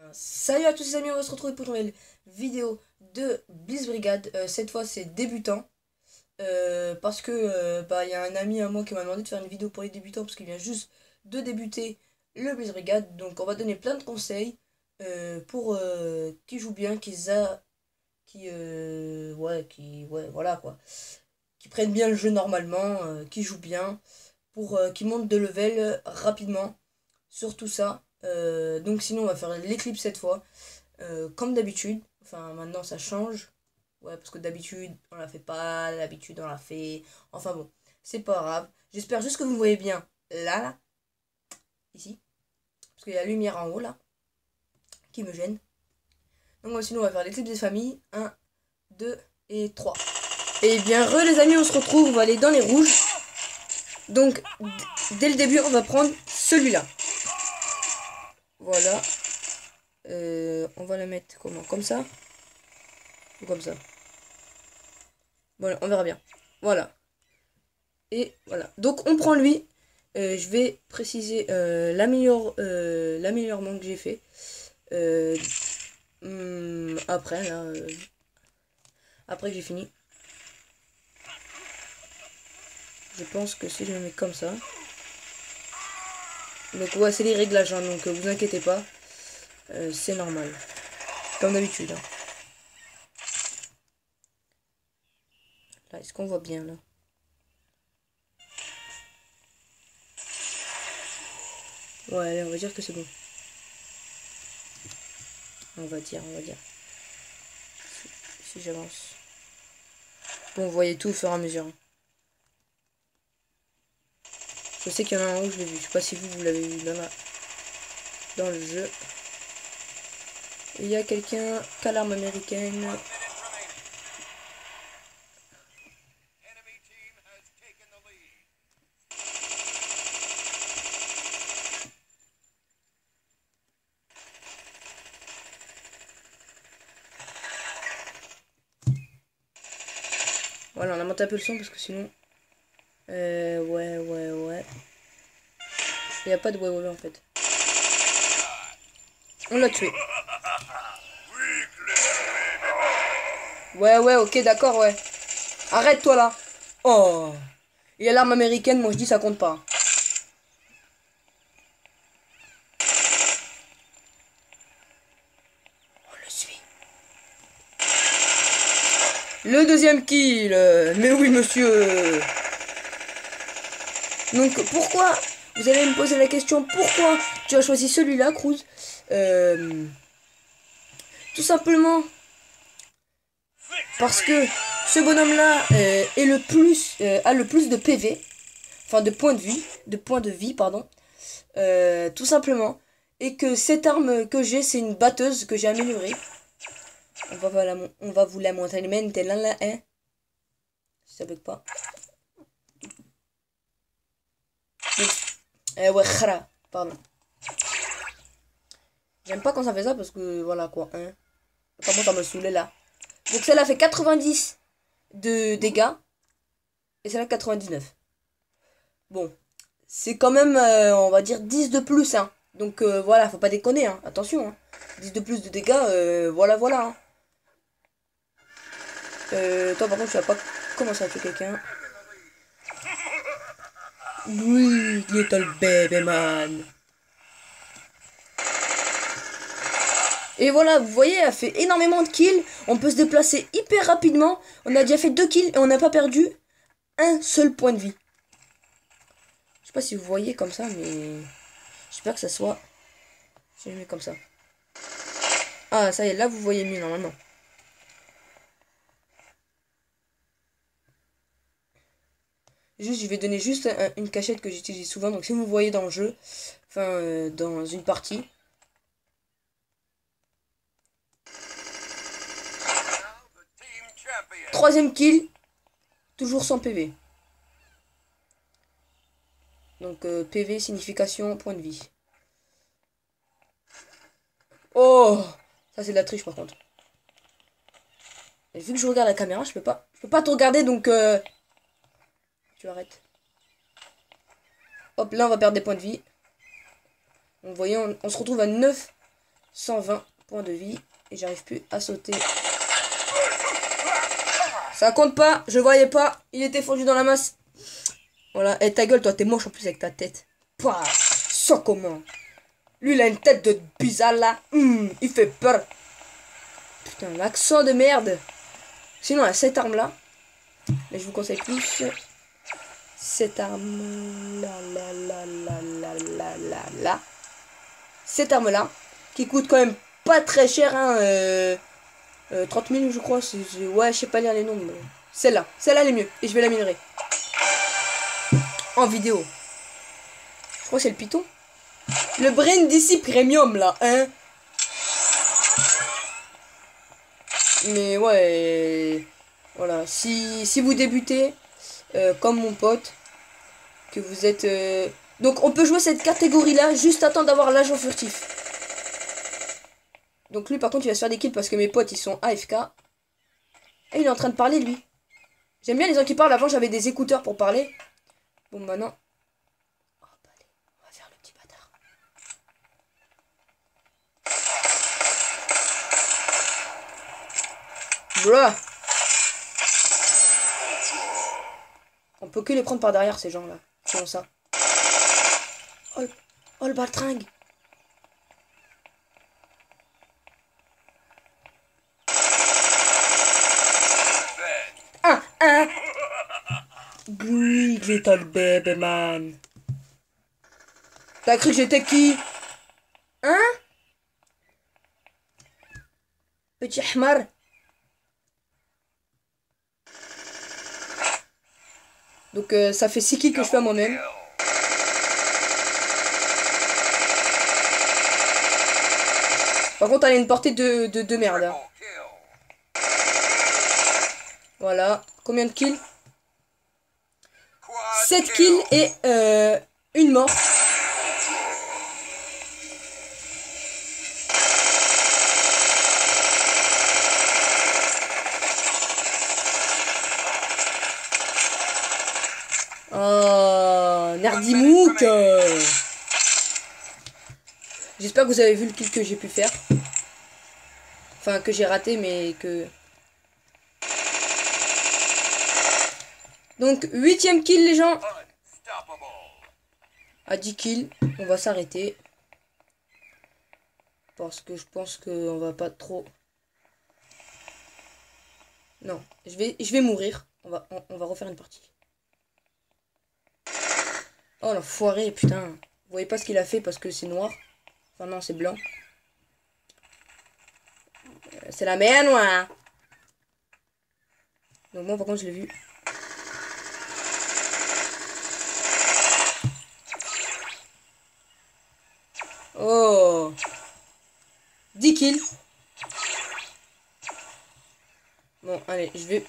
Salut à tous les amis, on va se retrouver pour une nouvelle vidéo de Blitz Brigade. Cette fois c'est débutant. Parce que il y a un ami à moi qui m'a demandé de faire une vidéo pour les débutants parce qu'il vient juste de débuter le Blitz Brigade. Donc on va donner plein de conseils pour qui joue bien, voilà quoi. Qui prennent bien le jeu normalement, qui jouent bien, pour qui montent de level rapidement. Surtout ça. Donc sinon on va faire l'éclipse cette fois. Comme d'habitude. Enfin maintenant ça change. Ouais, parce que d'habitude on la fait pas, d'habitude on la fait. Enfin bon, c'est pas grave. J'espère juste que vous me voyez bien là, ici. Parce qu'il y a la lumière en haut là, qui me gêne. Donc sinon on va faire l'éclipse des familles. Un, 2 et 3. Et bien les amis, on se retrouve, on va aller dans les rouges. Donc dès le début on va prendre celui-là. Voilà. On va la mettre comment? Comme ça? Ou comme ça? Voilà, on verra bien. Voilà. Et voilà. Donc on prend lui. Je vais préciser l'améliorement que j'ai fait. Après, là. Après que j'ai fini. Je pense que si je le mets comme ça. Donc ouais, c'est les réglages, hein, donc vous inquiétez pas. C'est normal. Comme d'habitude. Hein. Là, est-ce qu'on voit bien là? Ouais, allez, on va dire que c'est bon. On va dire. Si j'avance. Bon, vous voyez tout au fur et à mesure. Hein. Je sais qu'il y en a un où je l'ai vu. Je sais pas si vous l'avez vu dans le jeu. Il y a quelqu'un qui a l'arme américaine. Voilà, on a monté un peu le son parce que sinon... ouais. Il n'y a pas de ouais en fait. On l'a tué. Ouais, ok, d'accord, ouais. Arrête-toi là. Oh. Il y a l'arme américaine, moi je dis ça compte pas. On le suit. Le deuxième kill. Mais oui, monsieur. Donc pourquoi, vous allez me poser la question, pourquoi tu as choisi celui-là, Cruz? Tout simplement parce que ce bonhomme-là a le plus de PV, enfin de points de vie, pardon, tout simplement, et que cette arme que j'ai, c'est une batteuse que j'ai améliorée. On va vous la montrer, t'es là, hein, si ça bug pas. Ouais, pardon. J'aime pas quand ça fait ça parce que voilà quoi, hein. Comment ça me saoulait là. Donc celle-là fait 90 de dégâts et celle-là 99. Bon, c'est quand même, on va dire 10 de plus, hein. Donc voilà, faut pas déconner, hein. Attention, hein. 10 de plus de dégâts, voilà. Hein. Toi par contre, tu vas pas commencer à tuer quelqu'un. Oui, little baby man. Et voilà, vous voyez, elle a fait énormément de kills. On peut se déplacer hyper rapidement. On a déjà fait 2 kills et on n'a pas perdu un seul point de vie. Je sais pas si vous voyez comme ça, mais j'espère que ça soit... Si je mets comme ça. Ah, ça y est, là vous voyez mieux normalement. Juste, je vais donner juste une cachette que j'utilise souvent. Donc si vous voyez dans le jeu, enfin dans une partie. Troisième kill, toujours sans PV. Donc PV, signification, point de vie. Oh, ça c'est de la triche par contre. Et vu que je regarde la caméra, je peux pas te regarder donc tu arrêtes. Hop, là on va perdre des points de vie. Donc vous voyez, on se retrouve à 9 120 points de vie. Et j'arrive plus à sauter. Ça compte pas, je voyais pas. Il était fondu dans la masse. Voilà, et ta gueule, toi, t'es moche en plus avec ta tête. Pouah, sans comment. Lui, il a une tête de bizarre là. Il fait peur. Putain, l'accent de merde. Sinon, il y a cette arme là. Mais je vous conseille plus cette arme là. Cette arme là. Qui coûte quand même pas très cher. Hein, 30 000 je crois. Ouais, je sais pas lire les noms. Celle-là. Celle-là, elle est mieux. Et je vais la minerai. En vidéo. Je crois que c'est le python. Le brain d'ici premium là, hein. Mais ouais. Voilà. Si vous débutez, comme mon pote, que vous êtes... Donc on peut jouer cette catégorie là, juste attendre d'avoir l'agent furtif. Donc lui par contre il va se faire des kills parce que mes potes ils sont AFK. Et il est en train de parler lui. J'aime bien les gens qui parlent. Avant j'avais des écouteurs pour parler. Bon maintenant... Oh, bah, allez, on va faire le petit bâtard. Bruh. On peut que les prendre par derrière ces gens là. Qui ont ça. Oh le baltringue. Big little baby man. T'as cru que j'étais qui? Hein? Petit hmar. Donc ça fait 6 kills que je fais à moi-même. Par contre, elle a une portée de merde. Hein. Voilà. Combien de kills? 7 kills et une mort. Oh, Nerdimouk. J'espère que vous avez vu le kill que j'ai pu faire. Enfin, que j'ai raté, mais que... Donc, 8ème kill, les gens. À 10 kills, on va s'arrêter. Parce que je pense qu'on va pas trop... Non, je vais mourir. On va refaire une partie. Oh, l'enfoiré, putain. Vous voyez pas ce qu'il a fait parce que c'est noir. Enfin, non, c'est blanc. C'est la mer noire. Donc moi, par contre, je l'ai vu. Oh. 10 kills. Bon, allez, je vais...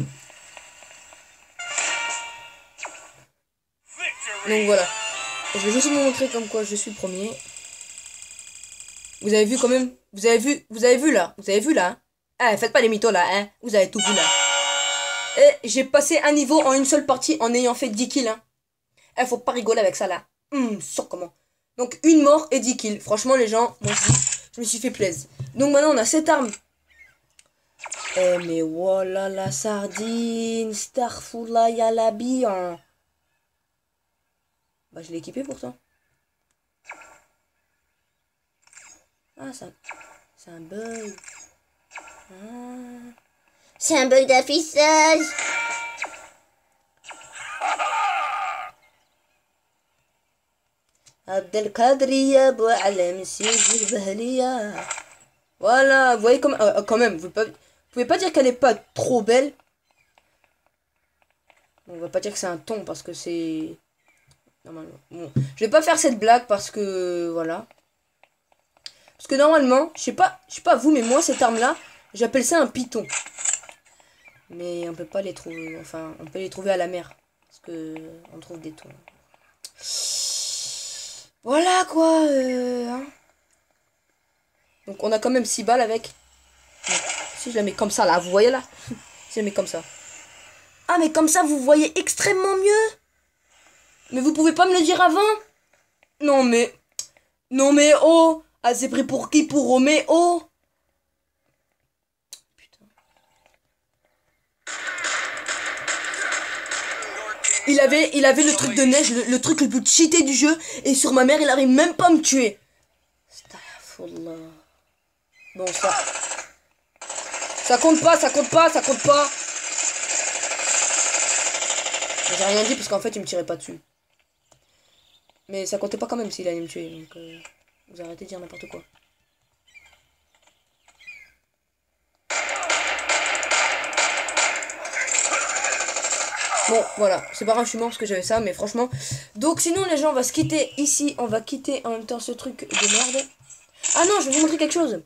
Donc voilà. Je vais juste vous montrer comme quoi je suis le premier. Vous avez vu quand même? Vous avez vu là? Vous avez vu là? Ah, faites pas les mythos là, hein? Vous avez tout vu là. Et j'ai passé un niveau en une seule partie en ayant fait 10 kills, hein. Eh, faut pas rigoler avec ça là. Sans comment. Donc une mort et 10 kills. Franchement les gens, moi je me suis fait plaisir. Donc maintenant on a cette arme. Eh mais voilà la sardine. Starfoula y'a bien. Bah je l'ai équipé pourtant. Ah ça. C'est un bug. Ah. C'est un bug d'affichage. Abdelkadriya Boualem Sidi Bahliya. Voilà, vous voyez comme, quand même, vous pouvez pas dire qu'elle est pas trop belle. On va pas dire que c'est un ton parce que c'est... Normalement. Bon, je vais pas faire cette blague parce que... Voilà. Parce que normalement, je sais pas vous, mais moi, cette arme-là, j'appelle ça un python. Mais on peut pas les trouver... Enfin, on peut les trouver à la mer. Parce que on trouve des tons. Voilà quoi. Hein. Donc on a quand même 6 balles avec. Donc, si je la mets comme ça là, vous voyez là. Si je la mets comme ça. Ah mais comme ça vous voyez extrêmement mieux. Mais vous pouvez pas me le dire avant. Non mais oh. Ah, c'est pris pour qui? Pour Roméo? Putain. Il avait le truc de neige, le truc le plus cheaté du jeu. Et sur ma mère, il arrive même pas à me tuer. Astaghfirullah. Bon, ça compte pas, ça compte pas, ça compte pas. J'ai rien dit parce qu'en fait, il me tirait pas dessus. Mais ça comptait pas quand même s'il allait me tuer. Donc, vous arrêtez de dire n'importe quoi. Bon, voilà, c'est pas grave, je suis mort parce que j'avais ça, mais franchement. Donc, sinon, les gens, on va se quitter ici. On va quitter en même temps ce truc de merde. Ah non, je vais vous montrer quelque chose.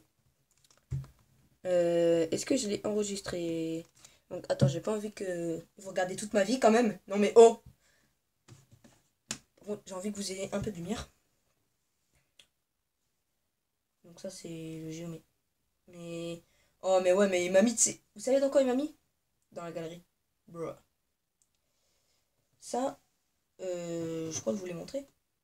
Est-ce que je l'ai enregistré? Donc, attends, j'ai pas envie que vous regardiez toute ma vie quand même. Non, mais oh! Bon, j'ai envie que vous ayez un peu de lumière. Donc, ça, c'est le géomètre. Mais. Oh, mais ouais, mais il m'a mis. Vous savez dans quoi il m'a mis? Dans la galerie. Bruh. Ça, je crois que je vous l'ai montré.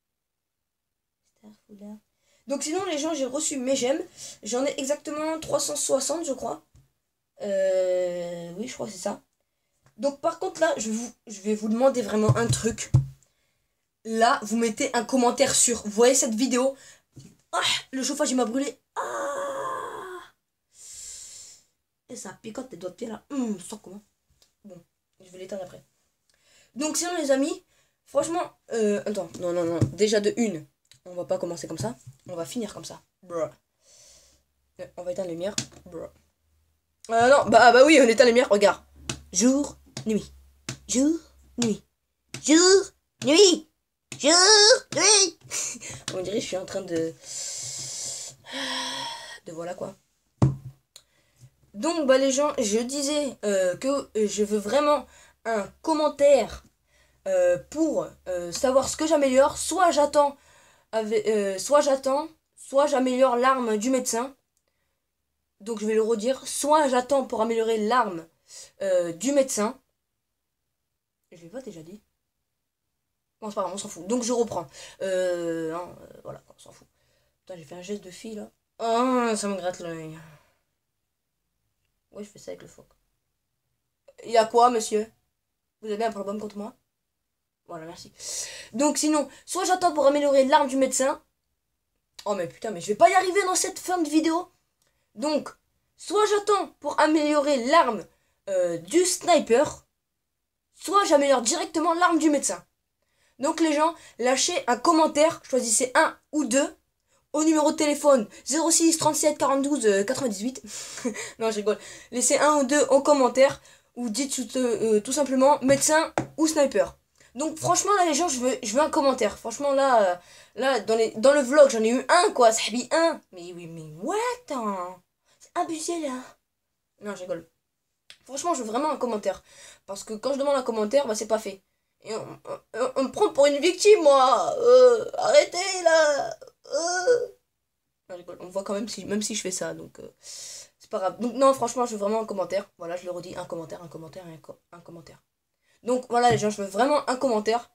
Donc sinon les gens, j'ai reçu mes gemmes. J'en ai exactement 360 je crois. Oui je crois que c'est ça. Donc par contre là, je vais vous demander vraiment un truc. Là, vous mettez un commentaire sur. Vous voyez cette vidéo? Ah, le chauffage il m'a brûlé. Ah, et ça picote tes doigts de pied là. Sans comment. Bon, je vais l'éteindre après. Donc sinon les amis, franchement, attends, non, déjà de une, on va pas commencer comme ça, on va finir comme ça. Bruh. On va éteindre les lumières. Bruh. Non, bah oui, on éteint les lumières, regarde. Jour, nuit, jour, nuit, jour, nuit, jour, nuit. On dirait que je suis en train de voilà quoi. Donc bah les gens, je disais que je veux vraiment un commentaire pour savoir ce que j'améliore. Soit j'attends, soit j'améliore l'arme du médecin. Donc je vais le redire. Soit j'attends pour améliorer l'arme du médecin. Je l'ai pas déjà dit. Bon c'est pas grave, on s'en fout. Donc je reprends. Voilà, on s'en fout. Putain, j'ai fait un geste de fille là. Ah, ça me gratte l'œil. Oui, je fais ça avec le phoque. Il y a quoi, monsieur? Vous avez un problème contre moi? Voilà, merci. Donc sinon, soit j'attends pour améliorer l'arme du médecin. Oh mais putain, mais je vais pas y arriver dans cette fin de vidéo. Donc, soit j'attends pour améliorer l'arme du sniper. Soit j'améliore directement l'arme du médecin. Donc les gens, lâchez un commentaire. Choisissez un ou deux. Au numéro de téléphone 06 37 42 98. Non, je rigole. Laissez un ou deux en commentaire. Ou dites tout simplement médecin ou sniper. Donc franchement là les gens, je veux un commentaire. Franchement là dans le vlog j'en ai eu un quoi, ça dit un. Mais oui mais what? C'est abusé là. Non je rigole. Franchement je veux vraiment un commentaire. Parce que quand je demande un commentaire, bah c'est pas fait. Et on me prend pour une victime moi. Arrêtez là. Non, je rigole. On me voit quand même même si je fais ça donc c'est pas grave. Donc non franchement je veux vraiment un commentaire. Voilà je le redis, un commentaire, un commentaire, un commentaire. Donc voilà les gens, je veux vraiment un commentaire.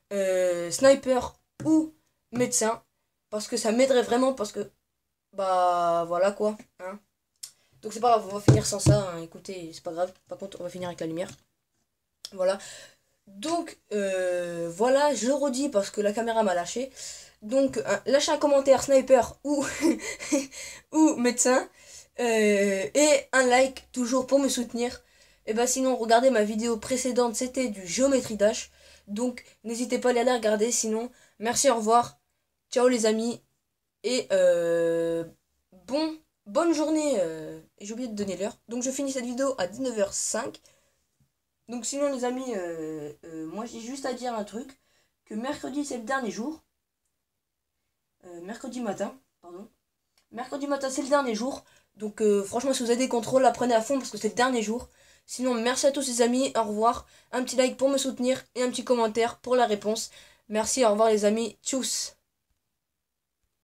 Sniper ou médecin. Parce que ça m'aiderait vraiment. Parce que, bah voilà quoi. Hein. Donc c'est pas grave, on va finir sans ça. Hein. Écoutez, c'est pas grave. Par contre, on va finir avec la lumière. Voilà. Donc voilà, je le redis parce que la caméra m'a lâché. Donc lâchez un commentaire sniper ou, ou médecin. Et un like toujours pour me soutenir. Et bah sinon regardez ma vidéo précédente, c'était du Geometry Dash. Donc n'hésitez pas à aller regarder. Sinon merci, au revoir. Ciao les amis. Et bonne journée. Et j'ai oublié de donner l'heure. Donc je finis cette vidéo à 19h05. Donc sinon les amis, moi j'ai juste à dire un truc. Que mercredi c'est le dernier jour. Mercredi matin, pardon. Mercredi matin c'est le dernier jour. Donc franchement si vous avez des contrôles, apprenez à fond parce que c'est le dernier jour. Sinon, merci à tous les amis, au revoir. Un petit like pour me soutenir et un petit commentaire pour la réponse. Merci, au revoir les amis. Tchuss.